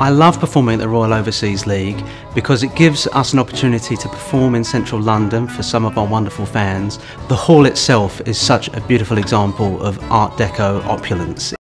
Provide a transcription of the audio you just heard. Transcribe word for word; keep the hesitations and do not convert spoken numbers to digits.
I love performing at the Royal Overseas League because it gives us an opportunity to perform in central London for some of our wonderful fans. The hall itself is such a beautiful example of Art Deco opulence.